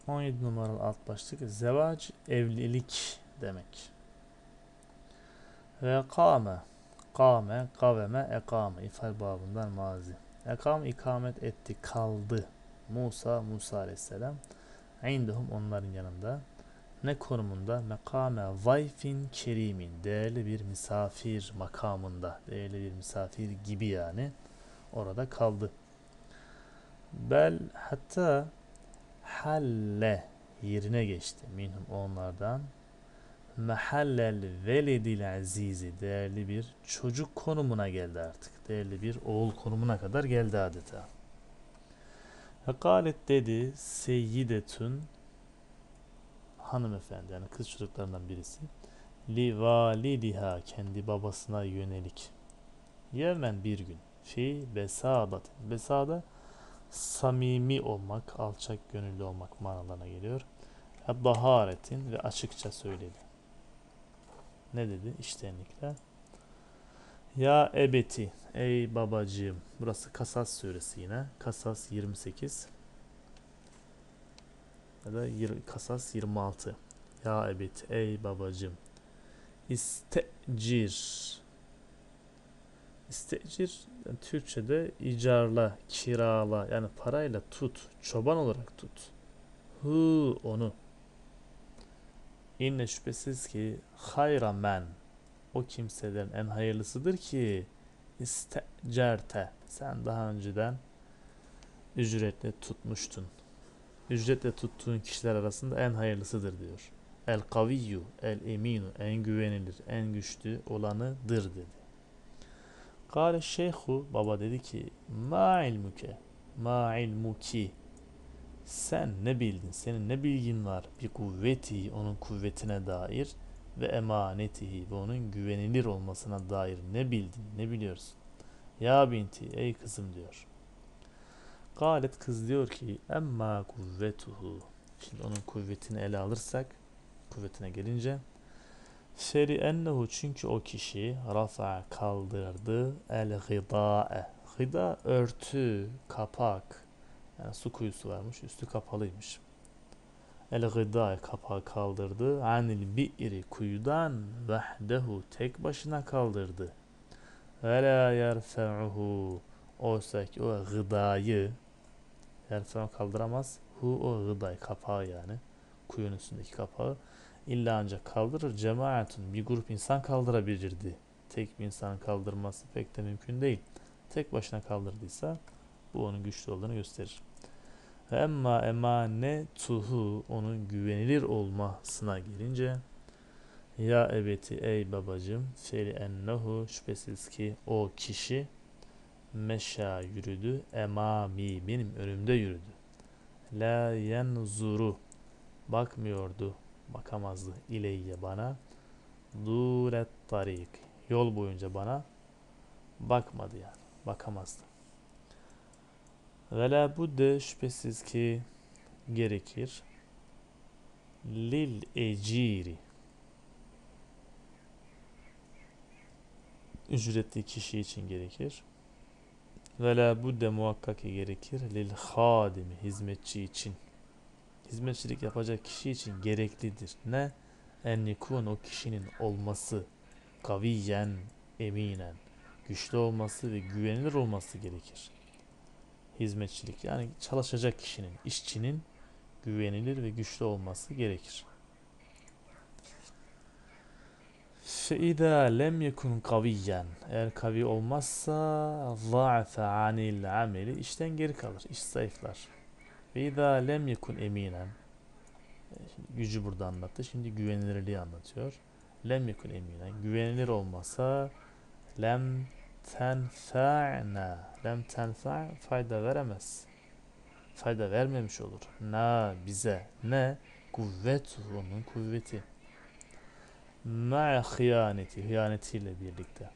17 numaralı alt başlık zevac evlilik demek. Ve kaveme, ekame ifal babından mazi. Ekam ikamet etti, kaldı. Musa aleyhisselam. İndehum onların yanında. Ne konumunda? Mekame zayfin kerimin. Değerli bir misafir makamında. Değerli bir misafir gibi yani. Orada kaldı. Bel hatta halle yerine geçti. Minhum onlardan. Mahallel veledil azizi. Değerli bir çocuk konumuna geldi artık. Değerli bir oğul konumuna kadar geldi adeta. Hakalet dedi seyyidetün hanımefendi yani kız çocuklarından birisi li validiha kendi babasına yönelik yemen bir gün fi besadat besada samimi olmak alçak gönüllü olmak manalarına geliyor. Daharetin ve açıkça söyledi. Ne dedi? İştenlikle. Ya ebeti ey babacığım. Burası Kasas suresi yine. Kasas 28 ya da Kasas 26. Ya ebeti ey babacığım. İstecir. İstecir yani Türkçe'de icarla, kirala yani parayla tut. Çoban olarak tut. Hu onu. İnne şüphesiz ki hayra men o kimselerin en hayırlısıdır ki istecerte sen daha önceden ücretle tutmuştun. Ücretle tuttuğun kişiler arasında en hayırlısıdır diyor. El kaviyyu, el eminu, en güvenilir, en güçlü olanıdır dedi. Kâle şeyhu, baba dedi ki, ma ilmuke, ma ilmuki, sen ne bildin, senin ne bilgin var bir kuvveti, onun kuvvetine dair ve emanetihi ve onun güvenilir olmasına dair ne bildin, ne biliyorsun? Ya binti, ey kızım diyor. Galet kız diyor ki emma kuvvetuhu. Şimdi onun kuvvetini ele alırsak kuvvetine gelince şeri ennehu çünkü o kişi rafa kaldırdı el gıdae. Gıda örtü, kapak. Yani su kuyusu varmış, üstü kapalıymış. El gıdae kapağı kaldırdı. Anil bi'ri kuyudan vahdehu tek başına kaldırdı. Ve la yerfe'uhu oysa ki o gıdayı yerfe'u kaldıramaz. Hu o gıday kapağı yani. Kuyunun üstündeki kapağı. İlla ancak kaldırır. Cemaatun bir grup insan kaldırabilirdi. Tek bir insanın kaldırması pek de mümkün değil. Tek başına kaldırdıysa bu onun güçlü olduğunu gösterir. Ve emma emanetuhu onun güvenilir olmasına gelince ya ebeti ey babacım feli ennehu şüphesiz ki o kişi meşa yürüdü emami benim önümde yürüdü. La yenzuru bakmıyordu bakamazdı ileyye bana duret tarik yol boyunca bana bakmadı yani bakamazdı. Ve la budde şüphesiz ki gerekir lil eciri ücretli kişi için gerekir. Ve la budde muhakkak ki gerekir lil hadimi hizmetçi için. Hizmetçilik yapacak kişi için gereklidir. Ne? En yekun o kişinin olması kaviyen eminen güçlü olması ve güvenilir olması gerekir. Hizmetçilik yani çalışacak kişinin, işçinin güvenilir ve güçlü olması gerekir. فَاِذَا lem yekun kaviyen eğer kavi olmazsa ضَعْفَ عَنِ الْعَمَلِ işten geri kalır, iş zayıflar. وَاِذَا lem yekun eminen gücü burada anlattı, şimdi güvenilirliği anlatıyor. Lem yekun eminen güvenilir olmasa lem tenfa'na lem tenfa fayda veremez. Fayda vermemiş olur. Na bize ne? Kuvvet onun kuvveti. Ma hıyanetiyle birlikte.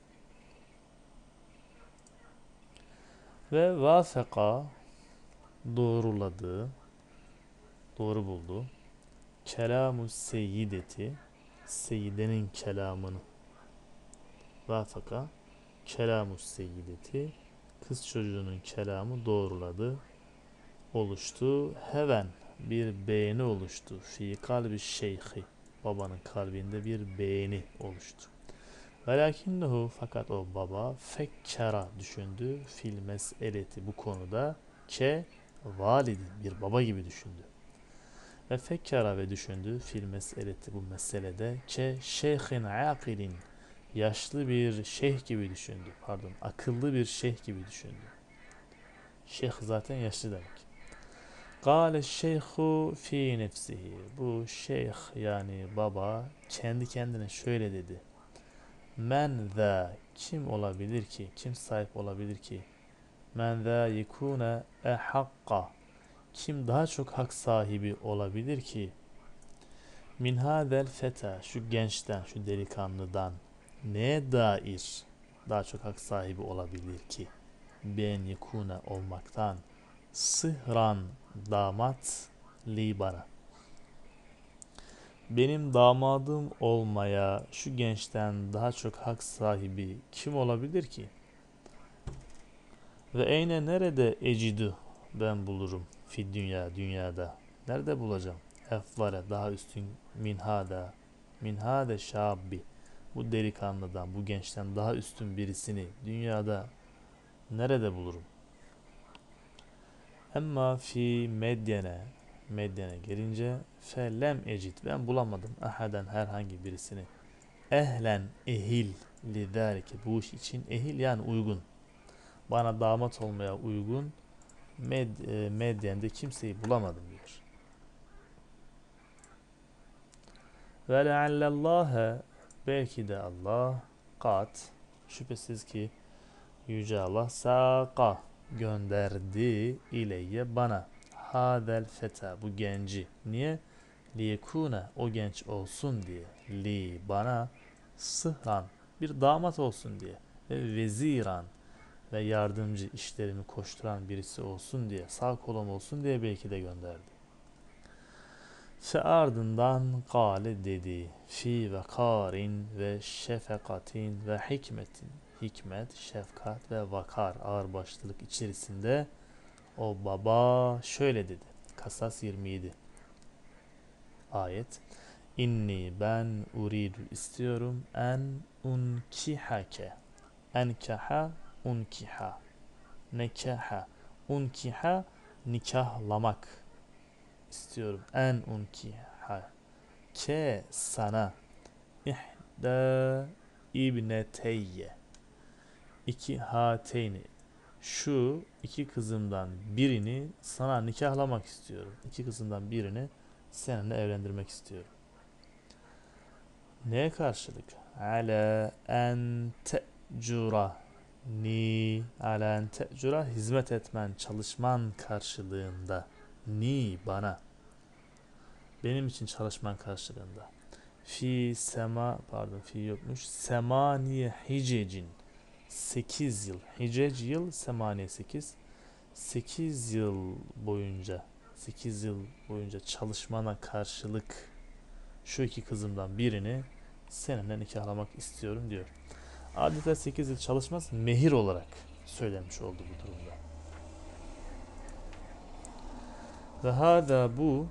Ve vafeka doğruladı, doğru buldu. Kelamu seyyideti seyyidenin kelamını. Vafeka kelamu seyyideti kız çocuğunun kelamı doğruladı, oluştu. Heven bir beğeni oluştu. Fi kalbi şeyhi, babanın kalbinde bir beğeni oluştu. Velakinnehu, fakat o baba fekkera düşündü fil meseleti, bu konuda ke validin, bir baba gibi düşündü. Ve fekkera, ve düşündü fil meseleti, bu meselede ke şeyhin akilin, yaşlı bir şeyh gibi düşündü. Pardon, akıllı bir şeyh gibi düşündü. Şeyh zaten yaşlı demek. Kâle şeyhu fi nefsihi. Bu şeyh, yani baba, kendi kendine şöyle dedi. Men za, kim olabilir ki, kim sahip olabilir ki? Men za yekune ehakka, kim daha çok hak sahibi olabilir ki? Min hadel feta, şu gençten, şu delikanlıdan neye dair daha çok hak sahibi olabilir ki? Ben yekune, olmaktan, sıhran, damat, li, bana. Benim damadım olmaya şu gençten daha çok hak sahibi kim olabilir ki? Ve eyne, nerede, ecidu, ben bulurum, fi dünya, dünyada. Nerede bulacağım? Efvare, daha üstün, min hade şabbi, bu delikanlıdan, bu gençten daha üstün birisini dünyada nerede bulurum? Emma fi medyene, medyene gelince felem ecid, ben bulamadım ahaden, herhangi birisini, ehlen, ehil, lidalike, bu iş için, ehil yani uygun, bana damat olmaya uygun, Medyen'de kimseyi bulamadım diyor. Ve leallallâhe, belki de Allah, kat, şüphesiz ki Yüce Allah, saka, gönderdi, ileyye, bana, hadel feta, bu genci. Niye? Liyekune, o genç olsun diye, li, bana, sıhran, bir damat olsun diye, ve veziran, ve yardımcı, işlerimi koşturan birisi olsun diye, sağ kolum olsun diye belki de gönderdi. Fe ardından kâle, dedi, fi vekarin ve şefekatin ve hikmetin, hikmet, şefkat ve vakar, ağırbaşlılık içerisinde o baba şöyle dedi. Kasas 27 ayet. İnni, ben, uridu, istiyorum, en unkihake, enkaha, unkiha, nekaha, unkiha, nikahlamak istiyorum, en unkiha, ke, sana, ihda ibneteyye, iki hateyni, şu iki kızımdan birini sana nikahlamak istiyorum. İki kızımdan birini seninle evlendirmek istiyorum. Neye karşılık? Ala en te'cura ni, ala en te'cura, hizmet etmen, çalışman karşılığında, ni, bana, benim için çalışman karşılığında. Fi sema, pardon, fi yokmuş, semaniye hicecin, 8 yıl, hicec yıl, semaniye 8, 8 yıl boyunca, 8 yıl boyunca çalışmana karşılık şu iki kızımdan birini seninle nikahlamak istiyorum diyor. Adeta 8 yıl çalışmaz, mehir olarak söylenmiş oldu bu durumda. Ve hâzâ, bu,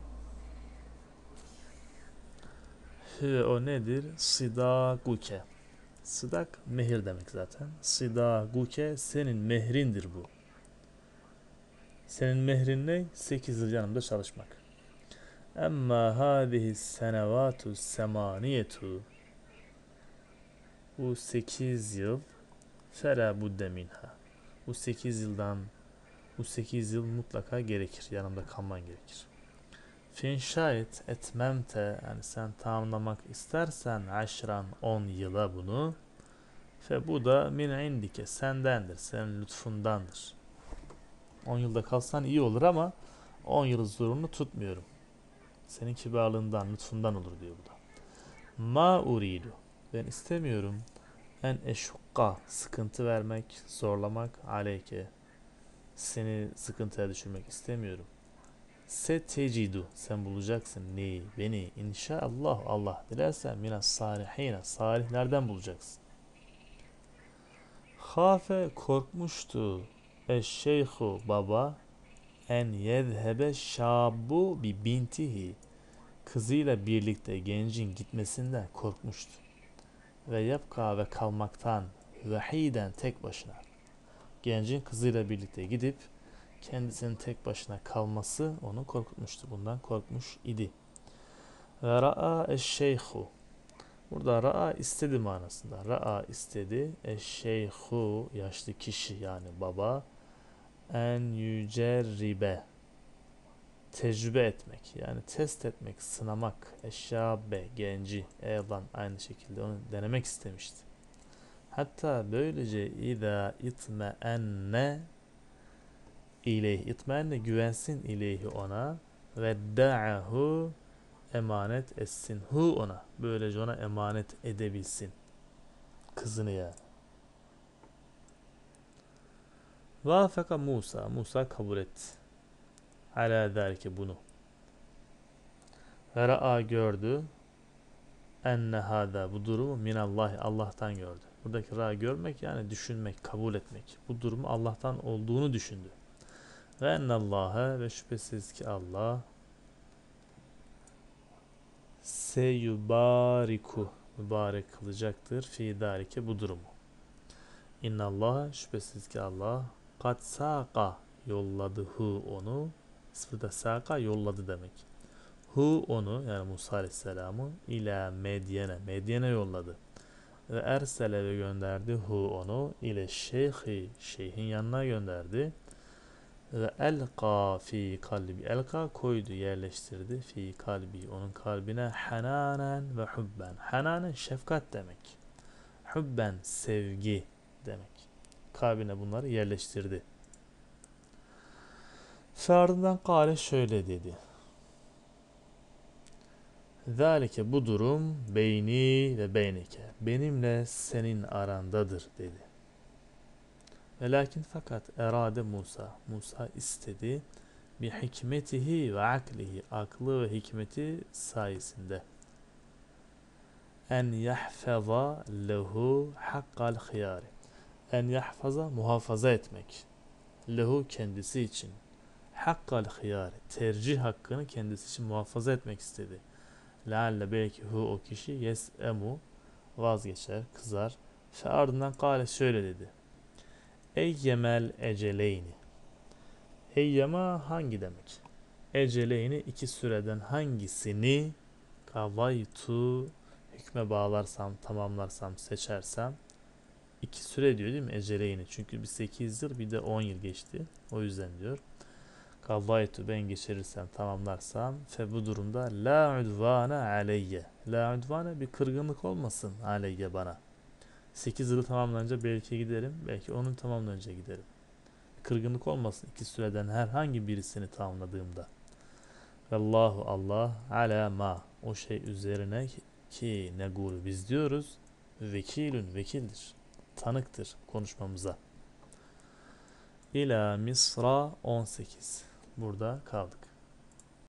o nedir? Sidaguke. Sıdak, mehir demek zaten. Sidaguke, senin mehrindir bu. Senin mehrin ne? 8 yıl yanımda çalışmak. Emma hâzihi senevâtu semaniyetu, bu 8 yıl, fela budde minha, bu 8 yıldan, bu 8 yıl mutlaka gerekir, yanımda kalman gerekir. Fin şayet etmemte, yani sen tamamlamak istersen, aşran, 10 yıla bunu, fe, bu da min indike, sendendir, senin lütfundandır. 10 yılda kalsan iyi olur ama 10 yıl zorunlu tutmuyorum. Senin kibarlığından, lütfundan olur diyor bu da. Ma uridu, ben istemiyorum, en eşukka, sıkıntı vermek, zorlamak, aleyke, seni sıkıntıya düşürmek istemiyorum. Se tecidu, sen bulacaksın, neyi, beni, inşallah, Allah dilersen, minas salihine, salihlerden bulacaksın. Hafe, korkmuştu, eşşeyhu, baba, en yezhebe şabu bi bintihi, kızıyla birlikte gencin gitmesinden korkmuştu. Ve yapka ve kalmaktan vahiden tek başına. Gencin kızıyla birlikte gidip kendisinin tek başına kalması onu korkutmuştu. Bundan korkmuş idi. Ve ra'a eşşeyhu. Burada ra'a istedi manasında. Ra'a istedi. Eşşeyhu yaşlı kişi yani baba. En yücerribe. Tecrübe etmek yani test etmek, sınamak. Eşşabe genci. E'dan aynı şekilde onu denemek istemişti. Hatta böylece İza itmeenne ileyh. İtmeenne güvensin ileyhi ona. Ve da'ahu emanet etsin. Hu ona. Böylece ona emanet edebilsin. Kızını yani. Vafaka Musa. Musa kabul etti. Ala zâlike bunu. Ve ra'a gördü. Enne hâdâ bu durumu minallahi Allah'tan gördü. Buradaki ra'a görmek yani düşünmek, kabul etmek. Bu durumu Allah'tan olduğunu düşündü. Ve ennallâhe ve şüphesiz ki Allah seyubariku mübarek kılacaktır fi zâlike bu durumu. İnnallâhe şüphesiz ki Allah kad sâka yolladı hu onu. Sıfırda sâka yolladı demek. Hu onu yani Musa Aleyhisselam'ı ila Medyene. Medyene yolladı. Ve ersele ve gönderdi hu onu ile şeyhi. Şeyhin yanına gönderdi. Ve elqa fi kalbi. Elqa koydu yerleştirdi. Fi kalbi onun kalbine hananen ve hubben. Hananen şefkat demek. Hubben sevgi demek. Kalbine bunları yerleştirdi. Ardından kâle şöyle dedi. Zalike bu durum beyni ve beyneke. Benimle senin arandadır dedi. Ve lakin fakat erade Musa. Musa istedi. Bi hikmetihi ve aklihi. Aklı ve hikmeti sayesinde. En yahfaza lehu hakkal hıyari. En yahfaza muhafaza etmek. Lehu kendisi için. Hakkal hıyari. Tercih hakkını kendisi için muhafaza etmek istedi. Lealle belki hu o kişi yes'emu vazgeçer, kızar. Fe ardından kâle şöyle dedi. Eyyemel eceleyni. Eyyema hangi demek? Eceleyni iki süreden hangisini kavaytu hükme bağlarsam, tamamlarsam, seçersem iki süre diyor değil mi? Eceleyni. Çünkü bir 8 yıl bir de 10 yıl geçti. O yüzden diyor. Kavaytu ben geçirirsem tamamlarsam fe bu durumda la udvane aleyye. La udvane bir kırgınlık olmasın aleyye bana. 8 yılı tamamlanınca belki giderim. Belki onun tamamlanınca giderim. Kırgınlık olmasın iki süreden herhangi birisini tamamladığımda. Vallahu Allah ala ma o şey üzerine ki negulu biz diyoruz. Vekilün vekildir. Tanıktır konuşmamıza. İla Misra 18. Burada kaldık.